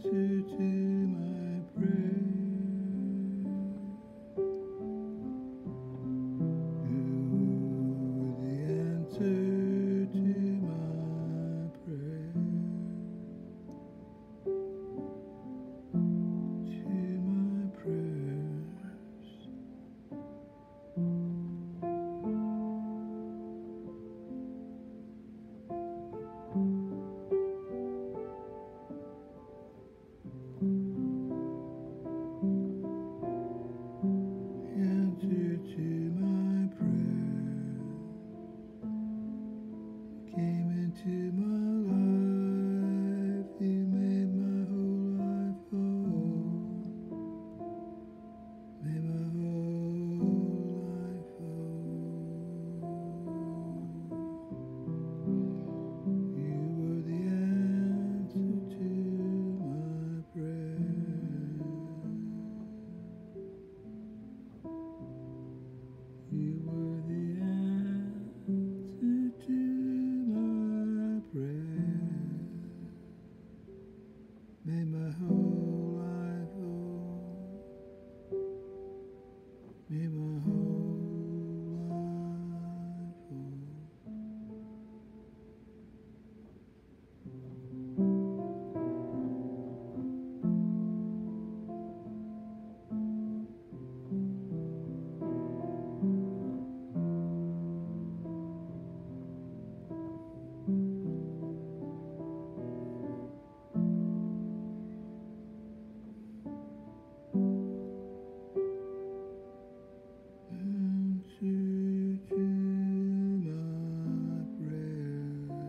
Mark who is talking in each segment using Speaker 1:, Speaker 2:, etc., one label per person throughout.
Speaker 1: answer to my prayer. You're the answer to my prayer. To my prayers. Answer to my prayer. Came into my life. You made my whole life whole. Made my whole life whole. You were the answer to my prayer. You were the answer to my prayer. Made my whole life whole. Made my whole life whole. Answer to my prayer.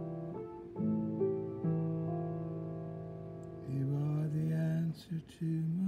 Speaker 1: You are the answer to